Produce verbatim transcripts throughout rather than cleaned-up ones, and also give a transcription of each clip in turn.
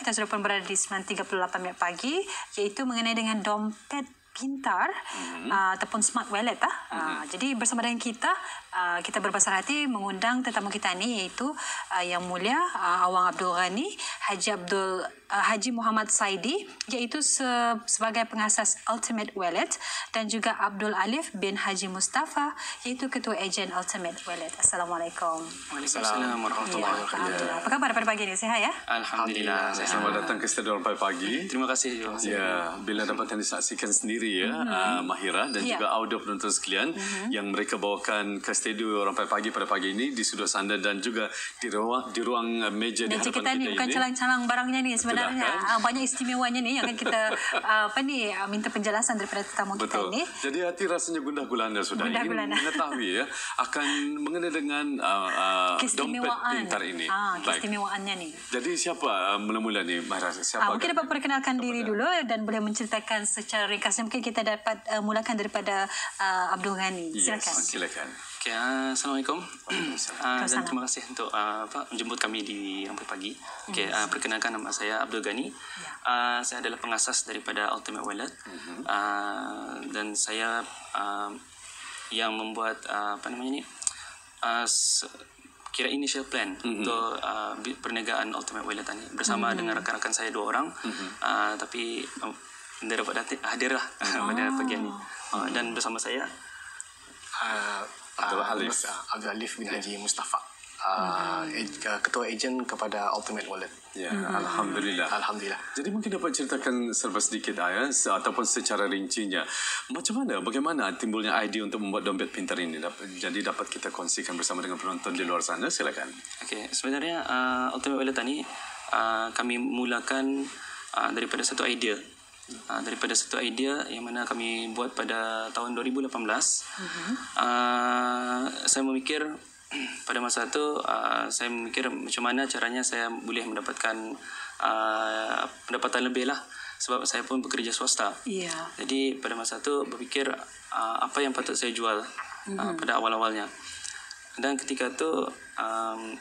kita sudah pun berada di sembilan tiga puluh lapan minit pagi, iaitu mengenai dengan dompet pintar mm-hmm. uh, ataupun smart wallet. Ah. Mm-hmm. Uh, jadi bersama dengan kita, uh, kita berbesar hati mengundang tetamu kita ini, iaitu uh, Yang Mulia uh, Awang Abdul Ghani, Haji Abdul uh, Haji Muhammad Saidi, iaitu se- sebagai pengasas Ultimate Wallet, dan juga Abdul Alif bin Haji Mustafa, iaitu Ketua Ejen Ultimate Wallet. Assalamualaikum. Waalaikumsalam warahmatullahi wabarakatuh. Apa khabar pada pagi ini? Sehat ya? Alhamdulillah. Selamat datang ke Studio Rampai Pagi. Terima kasih. Ya, bila dapat disaksikan sendiri ya, mm-hmm. uh, Mahira dan yeah. juga audio penonton sekalian mm-hmm. yang mereka bawakan ke Studio Rampai Pagi pada pagi ini di sudut sanda dan juga di ruang di ruang uh, meja di hadapan kita, kita ni bukan calang-calang barangnya ni sebenarnya. Betul, kan? uh, banyak istimewanya ni yang akan kita uh, apa ni uh, minta penjelasan daripada tetamu kita Betul. ini. Jadi hati rasanya gundah gulana sudah gundah ingin gulana. mengetahui ya akan mengenai dengan uh, uh, dompet pintar ini. Ah, keistimewaannya ni. Jadi siapa uh, mula-mula ni Mahira? Siapa? Ah, mungkin dapat perkenalkan diri dulu dan boleh menceritakan secara ringkasnya. Mungkin kita dapat uh, mulakan daripada uh, Abdul Ghani. Silakan. Yes, silakan. Okay, uh, Assalamualaikum. uh, dan terima kasih untuk uh, apa menjemput kami di Rampai Pagi. Okay, yes. uh, perkenalkan nama saya Abdul Ghani. Yeah. Uh, saya adalah pengasas daripada Ultimate Wallet. Mm-hmm. Uh, dan saya uh, yang membuat uh, apa namanya ni? Uh, kira initial plan mm-hmm. untuk uh, perniagaan Ultimate Wallet ini bersama mm-hmm. dengan rakan-rakan saya dua orang. Mm-hmm. Uh, tapi uh, anda dapat hadir lah oh. pada pagi ini. Uh, dan bersama saya uh, Abdul uh, Alif Abdul Alif bin Haji Mustafa, uh, mm-hmm. ketua ejen kepada Ultimate Wallet. Ya, mm-hmm. Alhamdulillah. Alhamdulillah. Jadi mungkin dapat ceritakan serba sedikit ya, ataupun secara rincinya. Macam mana, bagaimana timbulnya idea untuk membuat dompet pintar ini? Jadi dapat kita kongsikan bersama dengan penonton di luar sana. Silakan. Okey, sebenarnya uh, Ultimate Wallet ini uh, kami mulakan uh, daripada satu idea. Uh, daripada satu idea yang mana kami buat pada tahun dua ribu lapan belas. Uh-huh. Uh, saya memikir pada masa itu uh, saya memikir macam mana caranya saya boleh mendapatkan uh, pendapatan lebih lah, sebab saya pun bekerja swasta. Yeah. Jadi pada masa itu berfikir uh, apa yang patut saya jual uh, uh-huh. pada awal-awalnya. Dan ketika itu um,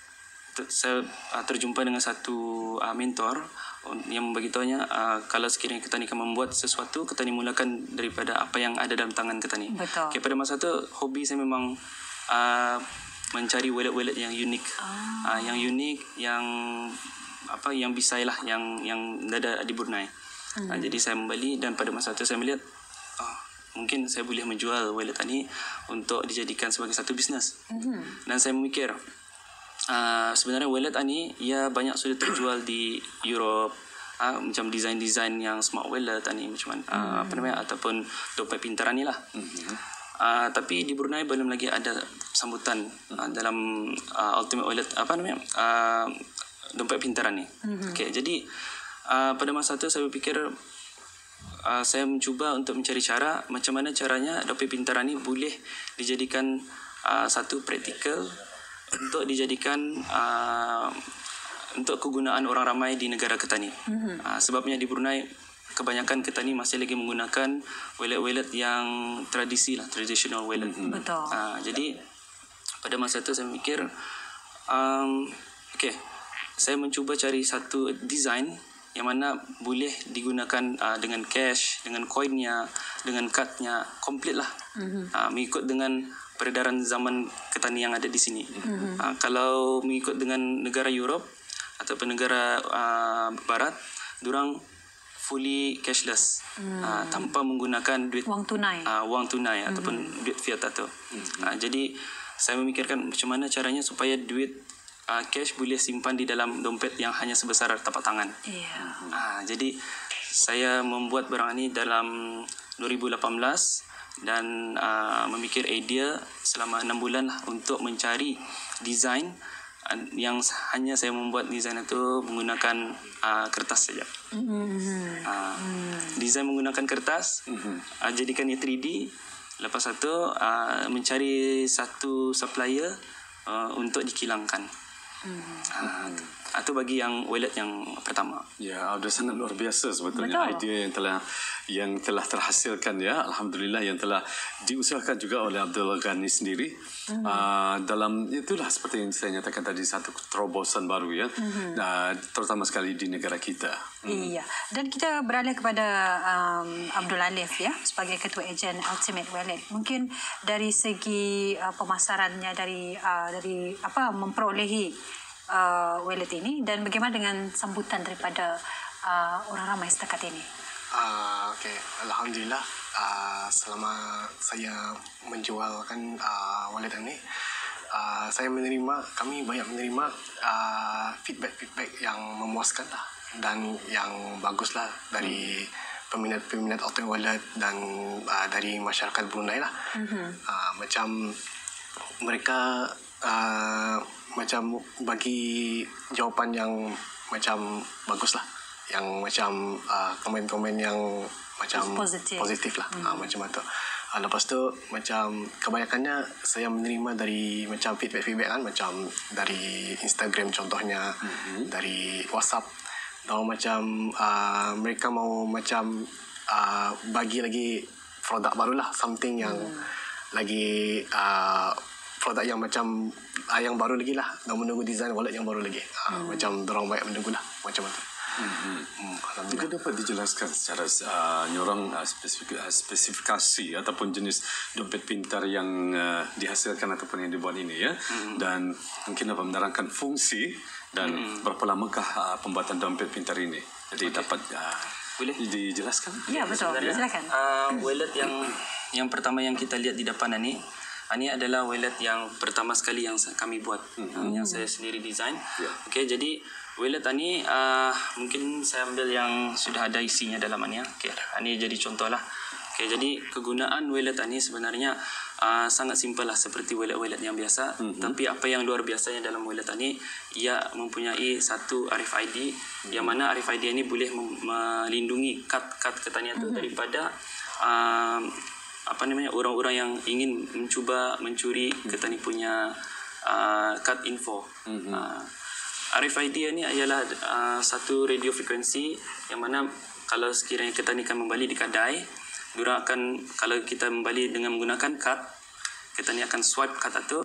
saya uh, terjumpa dengan satu uh, mentor yang memberitahunya uh, kalau sekiranya kita ni akan membuat sesuatu, kita ni mulakan daripada apa yang ada dalam tangan kita ni. Betul. Okay, pada masa tu hobi saya memang uh, mencari wallet-wallet yang unik. Oh. Uh, yang unik, yang apa yang bisai lah, yang yang ada di Brunei. Hmm. Uh, jadi saya membeli dan pada masa tu saya melihat oh, mungkin saya boleh menjual wallet ni untuk dijadikan sebagai satu bisnes. Hmm. Dan saya memikir Uh, sebenarnya wallet ni ia banyak sudah terjual di Europe, uh, macam design-design yang smart wallet ni macam mana, uh, hmm. apa namanya, ataupun dompet pintar ni lah. Hmm. Uh, tapi di Brunei belum lagi ada sambutan uh, dalam uh, Ultimate Wallet, apa namanya, uh, dompet pintar ni. Hmm. Okay, jadi uh, pada masa tu saya berfikir uh, saya mencuba untuk mencari cara macam mana caranya dompet pintar ni boleh dijadikan uh, satu praktikal untuk dijadikan uh, untuk kegunaan orang ramai di negara kita ni. Mm-hmm. Uh, sebabnya di Brunei kebanyakan kita ni masih lagi menggunakan wallet-wallet yang tradisi lah, traditional wallet. Mm-hmm. Betul. Uh, jadi pada masa tu saya mikir, um, okay, saya mencuba cari satu design yang mana boleh digunakan uh, dengan cash, dengan coinnya, dengan cardnya, komplit lah. Mm-hmm. Uh, mengikut dengan peredaran zaman kita ni yang ada di sini. Mm-hmm. Uh, kalau mengikut dengan negara Europe ataupun negara uh, Barat, diorang fully cashless, mm. uh, tanpa menggunakan duit wang tunai, uh, wang tunai mm-hmm. ataupun duit fiat atau. Mm-hmm. Uh, jadi saya memikirkan macam mana caranya supaya duit uh, cash boleh simpan di dalam dompet yang hanya sebesar tapak tangan. Yeah. Uh, jadi saya membuat barang ini dalam dua ribu lapan belas. Dan uh, memikir idea selama enam bulan lah untuk mencari design uh, yang hanya saya membuat design itu menggunakan uh, kertas saja. Mm-hmm. Uh, mm. Design menggunakan kertas, mm-hmm. uh, jadikan ia three D. Lepas itu uh, mencari satu supplier uh, untuk dikilangkan. Mm-hmm. Uh, Itu bagi yang wallet yang pertama. Ya, sudah sangat luar biasa sebetulnya. Betul. Idea yang telah yang telah terhasilkan ya, alhamdulillah, yang telah diusahakan juga oleh Abdul Ghani sendiri. Mm-hmm. Uh, dalam itulah seperti yang saya nyatakan tadi, satu terobosan baru ya, mm-hmm. uh, terutama sekali di negara kita. Iya. Dan kita beralih kepada um, Abdul Alif ya, sebagai ketua ejen Ultimate Wallet. Mungkin dari segi uh, pemasarannya, dari uh, dari apa memperolehi uh, wallet ini, dan bagaimana dengan sambutan daripada uh, orang ramai setakat ini? Uh, okay. Alhamdulillah, uh, selama saya menjualkan uh, wallet ini, uh, saya menerima, kami banyak menerima uh, feedback-feedback yang memuaskan lah, dan yang bagus lah dari peminat-peminat auto wallet dan uh, dari masyarakat Brunei lah. Mm-hmm. Uh, macam mereka uh, macam bagi jawapan yang macam bagus lah, yang macam uh, komen-komen yang macam positif, positif lah. Mm-hmm. Uh, macam itu. Uh, lepas tu macam kebanyakannya saya menerima dari macam feedback-feedback kan, macam dari Instagram contohnya, mm-hmm. dari WhatsApp. Dan macam uh, mereka mau macam uh, bagi lagi produk baru lah, something yang hmm. lagi uh, produk yang macam uh, yang baru lagi lah, dan menunggu design wallet yang baru lagi. Uh, hmm. Macam dorang banyak menunggu lah, macam itu. Hmm. Hmm. Juga dapat dijelaskan secara uh, nyorang uh, spesifik, uh, spesifikasi ataupun jenis dompet pintar yang uh, dihasilkan ataupun yang dibuat ini ya, hmm. dan mungkin dapat menerangkan fungsi dan hmm. berapa lamakah uh, pembuatan dompet pintar ini. Jadi okay. dapat uh, boleh dijelaskan? Ya, betul. Ya? Silakan. Uh, wallet yang yang pertama yang kita lihat di depan ini, ini adalah wallet yang pertama sekali yang kami buat, hmm. yang saya sendiri design. Yeah. Okey, jadi wallet ini uh, mungkin saya ambil yang sudah ada isinya dalam ini. Okey, ini jadi contohlah. Okey, jadi kegunaan wallet ini sebenarnya uh, sangat simpel lah, seperti wallet-wallet yang biasa. Mm-hmm. Tapi apa yang luar biasanya dalam wallet ini, ia mempunyai satu R F I D, mm-hmm. yang mana R F I D ini boleh mem- melindungi kad-kad ketanian itu mm-hmm. daripada uh, apa namanya orang-orang yang ingin mencuba mencuri mm-hmm. ketani punya uh, kad info. Mm-hmm. Uh, R F I D ini ialah uh, satu radio frekuensi yang mana kalau sekiranya ketani akan membeli di kedai, diorang akan, kalau kita kembali dengan menggunakan kad, kita ni akan swipe kad itu,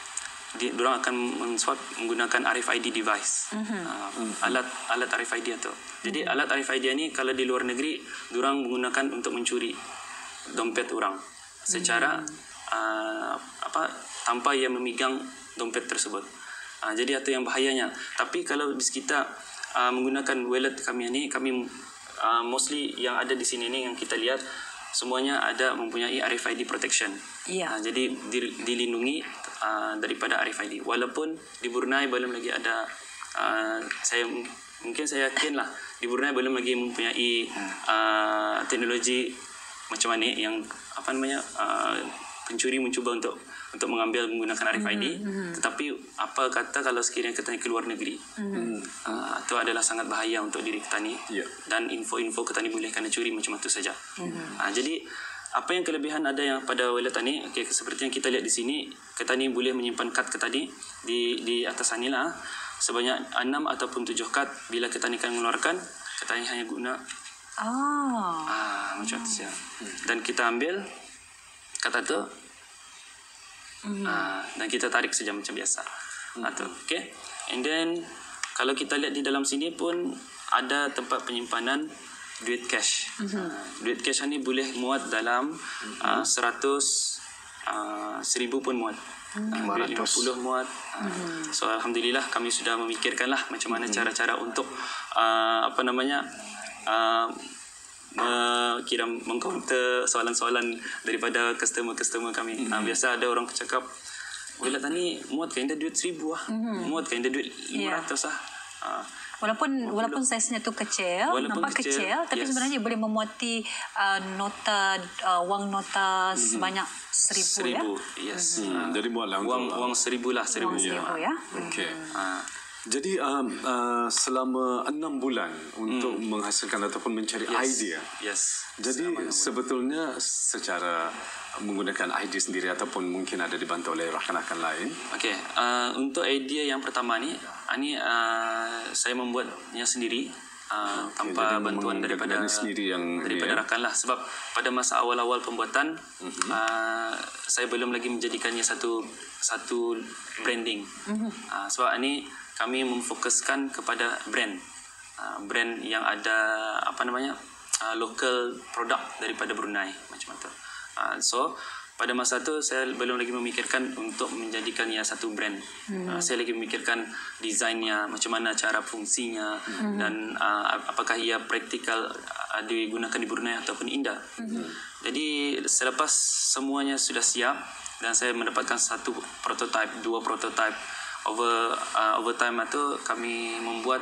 diorang akan men-swipe menggunakan R F I D device, mm-hmm. uh, alat alat R F I D itu. Jadi mm-hmm. alat R F I D ni kalau di luar negeri, diorang menggunakan untuk mencuri dompet orang secara mm-hmm. uh, apa tanpa ia memegang dompet tersebut. Uh, jadi itu yang bahayanya. Tapi kalau kita uh, menggunakan wallet kami ni, kami uh, mostly yang ada di sini ni yang kita lihat, semuanya ada mempunyai R F I D protection. Yeah. Uh, jadi dilindungi uh, daripada R F I D. Walaupun di Brunei belum lagi ada, uh, saya mungkin saya yakinlah di Brunei belum lagi mempunyai uh, teknologi macam mana yang apa namanya uh, pencuri mencuba untuk untuk mengambil menggunakan R F I D. Mm-hmm. Tetapi apa kata kalau sekiranya kita ke luar negeri, mm-hmm. uh, itu adalah sangat bahaya untuk diri petani. Yeah. Dan info-info petani boleh kena curi macam itu saja. Mm-hmm. Uh, jadi apa yang kelebihan ada yang pada wallet tani, okay, seperti yang kita lihat di sini, petani boleh menyimpan kad ketani di di atas sana lah, sebanyak enam ataupun tujuh kad. Bila petani akan mengeluarkan, petani hanya guna oh. ah macam tu saja. Dan kita ambil kata tu. Mm-hmm. Uh, dan kita tarik saja macam biasa. Mm-hmm. Uh, okay. And then kalau kita lihat di dalam sini pun ada tempat penyimpanan duit cash. Mm-hmm. Uh, duit cash ni boleh muat dalam mm-hmm. uh, seratus, uh, seribu pun muat. Mm-hmm. Uh, duit lima puluh muat. Uh, mm-hmm. So alhamdulillah kami sudah memikirkanlah macam mana mm-hmm. cara-cara untuk uh, apa namanya uh, Uh, kira mengcounter soalan-soalan daripada customer-customer kami. Mm-hmm. Uh, biasa ada orang cakap, wallet tadi muat kan dia duit seribu lah, mm-hmm. muat kan dia duit lima ratus lah. Uh, walaupun walaupun saiznya tu kecil, walaupun nampak kecil, kecil tapi yes. sebenarnya boleh memuati uh, nota uh, wang nota mm-hmm. sebanyak seribu, seribu ya. Yes. Mm-hmm. Uh, Jadi muatlah wang wang seribu lah, seribu. Wang seribu ya. Okey. Uh, Jadi um, uh, selama enam bulan untuk hmm. menghasilkan ataupun mencari yes. idea. Yes. Jadi sebetulnya secara menggunakan idea sendiri ataupun mungkin ada dibantu oleh rakan-rakan lain. Okey, uh, untuk idea yang pertama ni, ini uh, saya membuatnya sendiri. Uh, okay, tanpa bantuan daripada sendiri yang daripada ya. rakan lah, sebab pada masa awal-awal pembuatan uh-huh. uh, saya belum lagi menjadikannya satu satu branding uh-huh. uh, sebab ini kami memfokuskan kepada brand uh, brand yang ada apa namanya uh, local produk daripada Brunei macam itu. Uh, so pada masa tu saya belum lagi memikirkan untuk menjadikannya satu brand. Hmm. Uh, saya lagi memikirkan desainnya, macam mana cara fungsinya hmm. dan uh, apakah ia praktikal uh, digunakan di Brunei ataupun indah. Hmm. Jadi selepas semuanya sudah siap dan saya mendapatkan satu prototype, dua prototype, over uh, over time itu kami membuat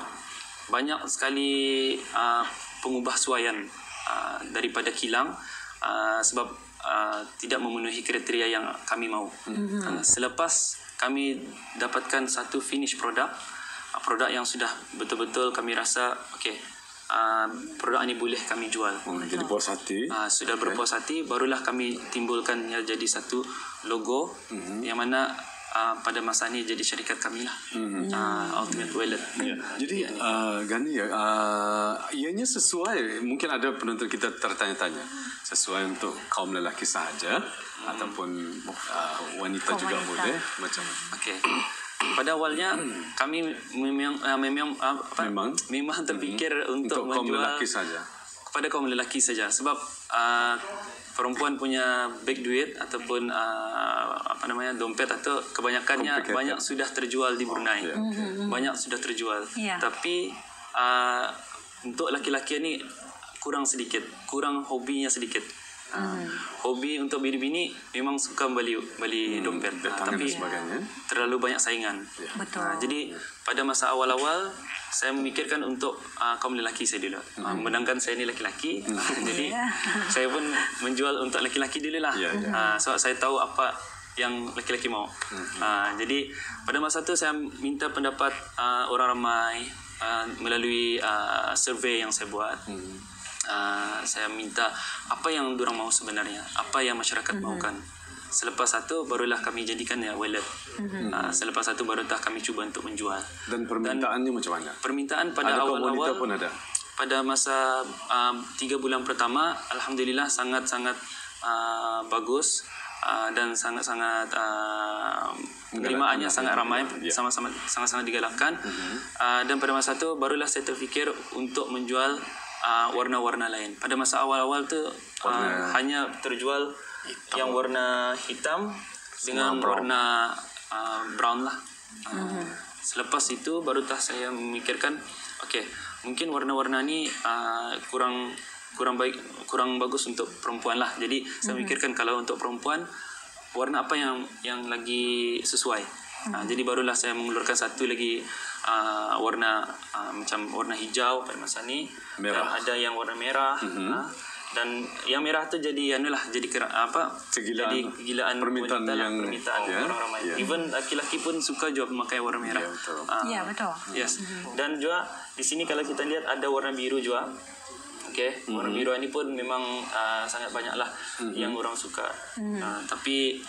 banyak sekali uh, pengubahsuaian uh, daripada kilang uh, sebab Uh, tidak memenuhi kriteria yang kami mahu. Mm-hmm. Uh, selepas kami dapatkan satu finish produk, uh, produk yang sudah betul-betul kami rasa okey, uh, produk ini boleh kami jual. Oh, jadi puas hati. Uh, sudah okay. berpuas hati, barulah kami timbulkannya jadi satu logo mm-hmm. yang mana Uh, pada masa ini jadi syarikat kami lah, mm-hmm. uh, Ultimate Wallet. Yeah. Jadi uh, Gani ya, uh, ianya sesuai, mungkin ada penonton kita tertanya-tanya, sesuai untuk kaum lelaki sahaja mm. ataupun uh, wanita kaum juga wanita. Boleh macam. Okey. Pada awalnya kami memang uh, memang uh, apa, memang memang terfikir mm-hmm. untuk, untuk kaum menjual lelaki saja. Kepada kaum lelaki saja sebab uh, perempuan punya beg duit ataupun uh, apa namanya dompet atau kebanyakannya banyak sudah terjual di Brunei. Oh, okay, okay. Banyak sudah terjual. Yeah. Tapi uh, untuk laki-laki ni kurang sedikit, kurang hobinya sedikit. Uh, hmm. Hobi untuk bini-bini memang suka beli beli hmm, dompet, uh, tapi sebagainya. Terlalu banyak saingan. Yeah. Betul. Uh, jadi pada masa awal-awal saya memikirkan untuk uh, kaum lelaki saya dulu. Hmm. Uh, Menangkan saya ni lelaki, hmm. uh, jadi yeah. saya pun menjual untuk lelaki dulu lah. Yeah, yeah. Uh, sebab saya tahu apa yang lelaki mau. Hmm. Uh, jadi pada masa tu saya minta pendapat uh, orang ramai uh, melalui uh, survey yang saya buat. Hmm. Uh, saya minta apa yang diorang mahu sebenarnya, apa yang masyarakat mm-hmm. mahukan. Selepas satu barulah kami jadikan ya wallet. Mm-hmm. Uh, selepas satu baru dah kami cuba untuk menjual. Dan permintaannya Dan macam mana? Permintaan pada Adakah awal-awal pun ada? Pada masa uh, tiga bulan pertama, alhamdulillah sangat-sangat uh, bagus uh, dan sangat-sangat uh, penerimaannya sangat ramai, yeah. sama-sama sangat-sangat digalakkan. Mm-hmm. Uh, dan pada masa itu barulah saya terfikir untuk menjual Uh, warna-warna lain. Pada masa awal-awal tu uh, hanya terjual hitam. Yang warna hitam dengan brown. warna uh, brown lah. Uh, mm-hmm. Selepas itu baru tak saya memikirkan, okey, mungkin warna-warna ni uh, kurang kurang baik, kurang bagus untuk perempuan lah. Jadi mm-hmm. saya memikirkan kalau untuk perempuan warna apa yang yang lagi sesuai. Mm-hmm. Uh, jadi barulah saya mengeluarkan satu lagi uh, warna uh, macam warna hijau pada masa ni. Merah. Dan ada yang warna merah. Mm-hmm. Uh, dan yang merah tu jadi anulah jadi kera, apa? Kegilaan, jadi kegilaan permintaan wanita yang lah, permintaan yeah, orang ramai. Yeah. Even laki-laki pun suka juga memakai warna merah. Yeah, betul. Uh, yeah, betul. Yes. Mm-hmm. Dan juga di sini kalau kita lihat ada warna biru juga. Okey, mm-hmm. warna biru ini pun memang uh, sangat banyaklah mm-hmm. yang orang suka. Mm-hmm. Uh, tapi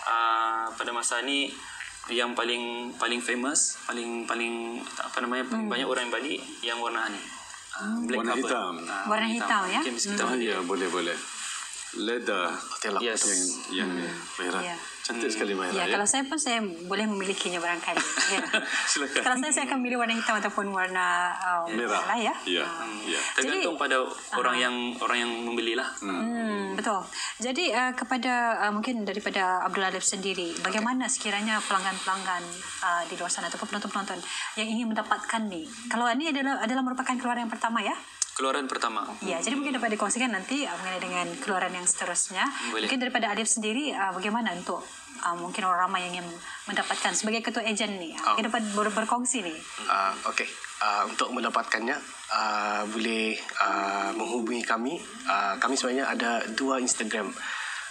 uh, pada masa ni yang paling paling famous, paling paling apa namanya paling hmm. banyak orang yang beli yang warna ni. Uh, black warna cover. hitam. Uh, warna hitam, hitam ya. Mungkin kita hmm. ya, boleh boleh. Leather. Yes. Yang yang hmm. merah. Yeah. Cantik hmm. sekali merah. Ya, ya, kalau saya pun saya boleh memilikinya barangkali. Ya. Silakan. Kalau saya saya akan pilih warna hitam ataupun warna um, merah lah ya. Ya. Hmm. ya. Tergantung Jadi, pada orang uh, yang orang yang membelilah. Hmm. hmm, betul. Jadi uh, kepada uh, mungkin daripada Abdul Alif sendiri, bagaimana okay. sekiranya pelanggan-pelanggan uh, di luar sana ataupun penonton-penonton yang ingin mendapatkan ni? Kalau ini adalah adalah merupakan keluaran yang pertama ya? Keluaran pertama. Ya, jadi mungkin dapat dikongsikan nanti uh, mengenai dengan keluaran yang seterusnya. Boleh. Mungkin daripada Alif sendiri, uh, bagaimana untuk uh, mungkin orang ramai yang ingin mendapatkan sebagai ketua ejen ni, uh, oh. mungkin dapat ber- berkongsi ni. Uh, Okey, uh, untuk mendapatkannya uh, boleh uh, menghubungi kami. Uh, kami sebenarnya ada dua Instagram.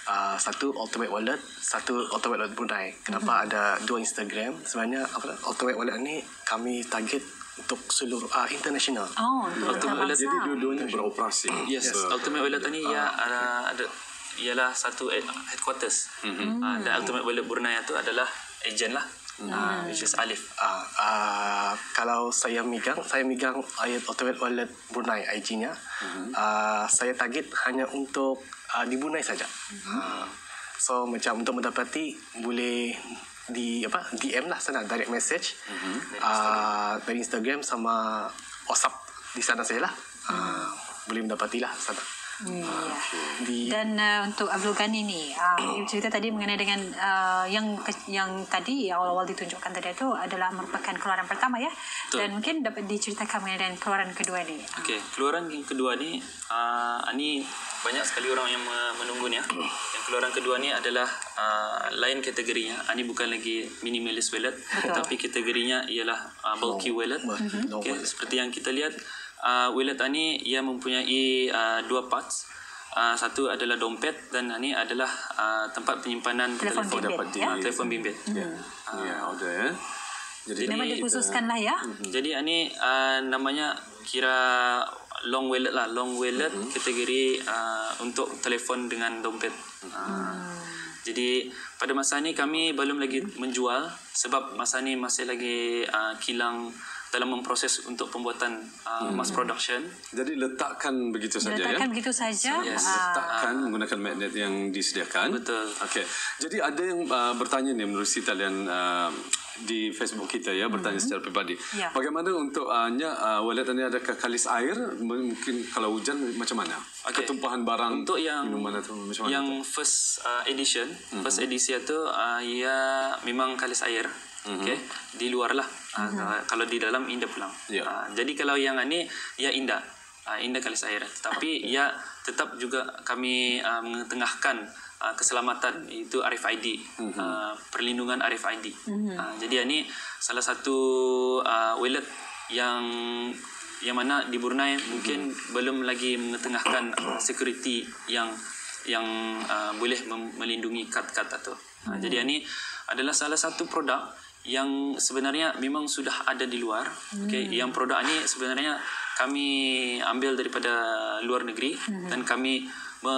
uh, satu Ultimate Wallet, satu Ultimate Wallet Brunei. Kenapa mm-hmm. ada dua Instagram? Sebenarnya apa Ultimate Wallet ni kami target untuk seluruh uh, international. Oh, Ultimate Wallet. Jadi dua-duanya beroperasi. Yes, yes. Ultimate Wallet ni ia ada ada ialah satu headquarters. Mm-hmm. Uh, dan Ultimate Wallet Brunei itu adalah agent lah. Hmm. Uh, which is Alif. Uh, uh, kalau saya megang, saya megang ayat Ultimate Wallet Brunei I G-nya. Hmm. Uh, saya target hanya untuk uh, di Brunei saja. Hmm. Uh, so macam untuk mendapati boleh di apa D M lah sana, direct message hmm. uh, dari Instagram sama WhatsApp di sana saya lah. Uh, hmm. Boleh mendapatilah sana. Hmm, ya. Di... Dan uh, untuk Abdul Ghani ni, uh, cerita tadi mengenai dengan uh, yang yang tadi awal-awal ditunjukkan tadi itu adalah merupakan keluaran pertama ya. Betul. Dan mungkin dapat diceritakan mengenai dengan keluaran kedua ni. Okey, keluaran yang kedua ni, uh, ni banyak sekali orang yang menunggu ni ya. Yang keluaran kedua ni adalah uh, lain kategorinya. Ini bukan lagi minimalist wallet, betul, tapi kategorinya ialah uh, bulky wallet. Mm-hmm. Okay, seperti yang kita lihat. Uh, wallet ini ia mempunyai uh, dua parts. Uh, satu adalah dompet dan ini adalah uh, tempat penyimpanan telefon telefon bimbit, dapat di ya? telefon bimbit. Ya, yeah. uh, ya, ada ya. Jadi memang dikhususkan lah ya. Uh, jadi ini uh, namanya kira long wallet lah, long wallet mm-hmm. kategori uh, untuk telefon dengan dompet. Uh, hmm. Jadi pada masa ini kami belum lagi menjual sebab masa ini masih lagi uh, kilang dalam memproses untuk pembuatan uh, hmm. mass production. Jadi letakkan begitu saja ya. Letakkan begitu saja. Yes. Letakkan uh, menggunakan magnet yang disediakan. Betul. Okey. Jadi ada yang uh, bertanya ni menerusi talian uh, di Facebook kita ya, bertanya hmm. secara pribadi. Ya. Bagaimana untuk uh, nya uh, wallet ini ada kalis air? Mungkin kalau hujan macam mana? Okay. Ketumpahan barang untuk yang minuman atau macam mana? Yang first uh, edition, mm-hmm. first edisi itu uh, ia memang kalis air. Mm-hmm. Okay, di luar lah. Mm-hmm. Uh, kalau di dalam indah pulang. Yeah. Uh, jadi kalau yang ini ia indah, uh, indah kalis air. Tapi ia tetap juga kami uh, mengetengahkan uh, keselamatan itu R F I D, mm-hmm. uh, perlindungan R F I D. Mm-hmm. Uh, jadi ini salah satu uh, wallet yang yang mana di Brunei mm-hmm. mungkin belum lagi mengetengahkan uh, security yang yang uh, boleh mem- melindungi kad-kad itu. Uh, mm-hmm. Jadi ini adalah salah satu produk yang sebenarnya memang sudah ada di luar. Hmm. Okay. Yang produk ini sebenarnya kami ambil daripada luar negeri hmm. dan kami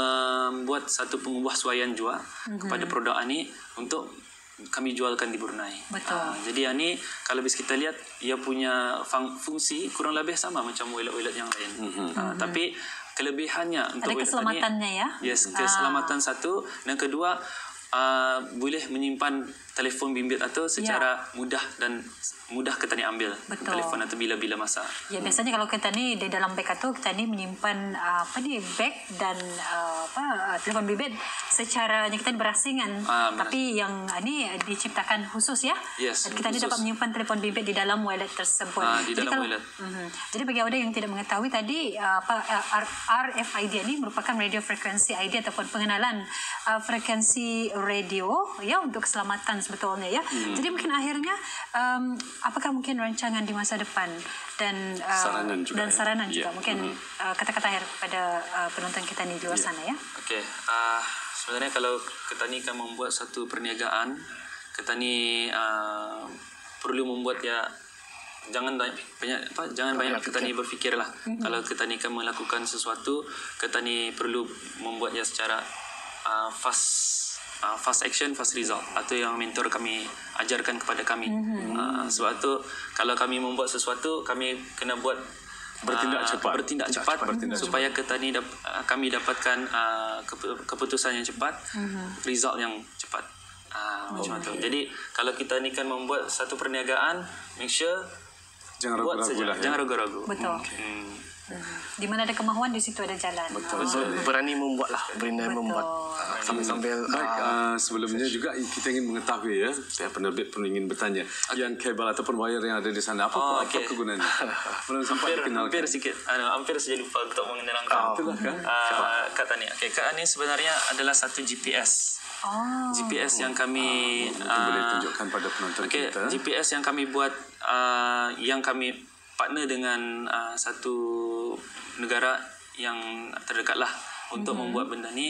membuat satu pengubahsuaian jua hmm. kepada produk ini untuk kami jualkan di Brunei. Betul. Uh, jadi ini kalau bis kita lihat ia punya fung- fungsi kurang lebih sama macam wallet-wallet yang lain. Hmm. Uh, tapi kelebihannya untuk ada keselamatannya ini, ya. Yes, keselamatan ah. satu dan kedua uh, boleh menyimpan telefon bimbit atau secara ya. mudah dan mudah kita ni ambil. Betul. Telefon atau bila-bila masa. Ya, biasanya kalau kita ni di dalam beg atau kita ni menyimpan uh, apa ni beg dan uh, apa uh, telefon bimbit secara kita ni berasingan. Ah, tapi yang uh, ni diciptakan khusus ya. Yes, kita khusus. ni dapat menyimpan telefon bimbit di dalam wallet tersebut. Ah, di jadi dalam kalau, wallet. Uh-huh. Jadi bagi awak yang tidak mengetahui tadi uh, apa uh, R F I D ini merupakan radio frequency I D ataupun pengenalan uh, frekuensi radio ya untuk keselamatan sebetulnya ya. Hmm. Jadi mungkin akhirnya um, apakah mungkin rancangan di masa depan dan uh, saranan juga, dan saranan ya. juga yeah. mungkin hmm. uh, kata-kata akhir pada uh, penonton kita di luar yeah. sana ya. Okey. Uh, sebenarnya kalau kita ni kan membuat satu perniagaan, kita ni uh, perlu membuat ya jangan banyak, banyak apa jangan banyak kita ni berfikirlah. Mm-hmm. Kalau kita ni kan melakukan sesuatu, kita ni perlu membuatnya secara uh, fast Uh, fast action, fast result atau yang mentor kami ajarkan kepada kami. Mm-hmm. Uh, sebab tu kalau kami membuat sesuatu, kami kena buat bertindak uh, cepat, bertindak cepat, cepat bertindak supaya cepat. kita ni dap- uh, kami dapatkan uh, kepu- keputusan yang cepat, mm-hmm. result yang cepat. Uh, oh, macam okay. tu. Jadi kalau kita ni kan membuat satu perniagaan, make sure jangan buat ragu-ragu saja, lah, jangan ya? ragu-ragu. Betul. Okay. Hmm. Di mana ada kemahuan di situ ada jalan. Betul. Oh. So, berani membuat lah, berani Betul. membuat uh, sambil-sambil. Baik, uh, sebelumnya juga kita ingin mengetahui ya, saya penerbit pun ingin bertanya okay. yang kabel ataupun wire yang ada di sana apa, oh, apa okay. kegunaannya? Belum sempat dikenalkan. Hampir sikit, uh, hampir saja lupa untuk mengenalkan. Oh, itulah kan. Uh, kata ni, okay, kata ni sebenarnya adalah satu G P S. Oh. G P S yang kami uh, uh, boleh tunjukkan pada penonton okay, kita. G P S yang kami buat, uh, yang kami partner dengan uh, satu negara yang terdekat lah untuk mm-hmm. membuat benda ni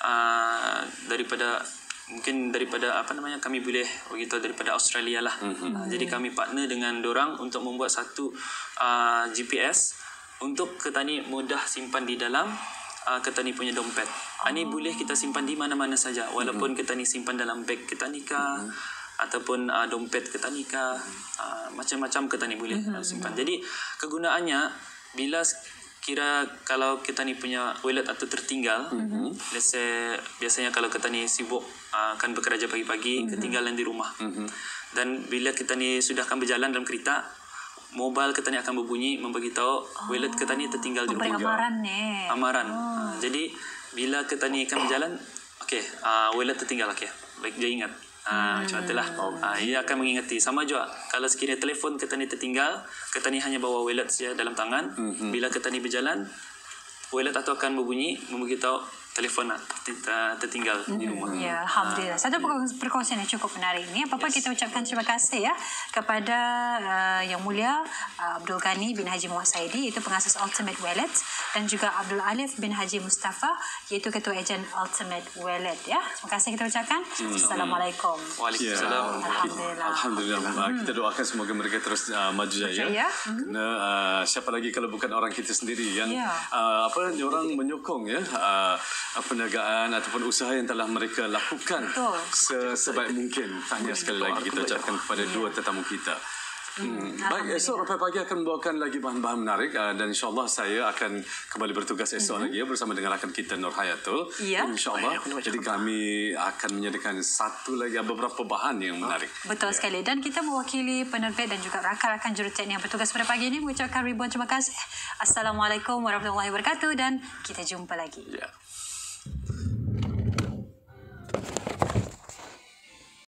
uh, daripada mungkin daripada apa namanya kami boleh begitu daripada Australia lah. Mm-hmm. Uh, jadi kami partner dengan dorang untuk membuat satu uh, G P S untuk ketani mudah simpan di dalam uh, ketani punya dompet. Oh. Ini boleh kita simpan di mana-mana saja walaupun mm-hmm. ketani simpan dalam beg ketani kah mm-hmm. ataupun uh, dompet ketani kah uh, macam-macam ketani boleh mm-hmm. uh, simpan. Jadi kegunaannya bila kira kalau kita ni punya wallet atau tertinggal, mm-hmm. let's say biasanya kalau kita ni sibuk uh, akan bekerja pagi-pagi, mm-hmm. ketinggalan di rumah. Mm-hmm. Dan bila kita ni sudah akan berjalan dalam kereta, mobile kita ni akan berbunyi memberitahu oh. wallet kita ni tertinggal di rumah. Amaran ni. Amaran. Oh. Uh, jadi bila kita ni akan berjalan, okey, uh, wallet tertinggal, okey. Baik dia ingat. Ah, macam itulah. Ah, ia akan mengingati. Sama juga kalau sekiranya telefon kita ni tertinggal, kita ni hanya bawa wallet saja dalam tangan. Mm-hmm. Bila kita ni berjalan, wallet itu akan berbunyi memberitahu telefon tertinggal mm-hmm. di rumah. Ya, alhamdulillah. Satu perkongsian yang cukup menarik ni. Apa-apa yes. kita ucapkan terima kasih ya kepada uh, Yang Mulia uh, Abdul Ghani bin Haji Muhammad Saidi, iaitu pengasas Ultimate Wallet, dan juga Abdul Alif bin Haji Mustafa, iaitu ketua ejen Ultimate Wallet ya. Terima kasih kita ucapkan. Hmm. Assalamualaikum. Waalaikumsalam. Ya, Alhamdulillah. Alhamdulillah. Hmm. Kita doakan semoga mereka terus uh, maju jaya. Ya. Kerana uh, siapa lagi kalau bukan orang kita sendiri yang ya. uh, apa orang menyokong ya uh, perniagaan ataupun usaha yang telah mereka lakukan se- sebaik mungkin. Tahniah sekali lagi kita ucapkan kepada yeah. dua tetamu kita. Hmm. Baik, esok Rampai Pagi akan membawakan lagi bahan-bahan menarik uh, dan insyaAllah saya akan kembali bertugas esok mm-hmm. lagi ya, bersama dengan rakan kita Nur Hayatul. Yeah. InsyaAllah. Oh, ya, jadi kami akan menyediakan satu lagi beberapa bahan yang menarik. Betul yeah. sekali. Dan kita mewakili penerbit dan juga rakan-rakan juruteknik yang bertugas pada pagi ini mengucapkan ribuan terima kasih. Assalamualaikum warahmatullahi wabarakatuh dan kita jumpa lagi. Yeah.